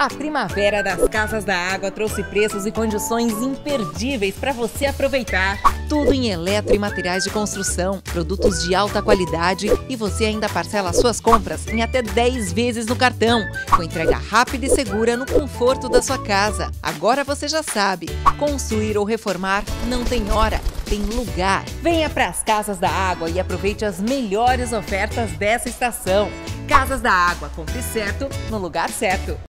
A primavera das Casas da Água trouxe preços e condições imperdíveis para você aproveitar. Tudo em eletro e materiais de construção, produtos de alta qualidade e você ainda parcela suas compras em até 10 vezes no cartão, com entrega rápida e segura no conforto da sua casa. Agora você já sabe, construir ou reformar não tem hora, tem lugar. Venha para as Casas da Água e aproveite as melhores ofertas dessa estação. Casas da Água, compre certo no lugar certo.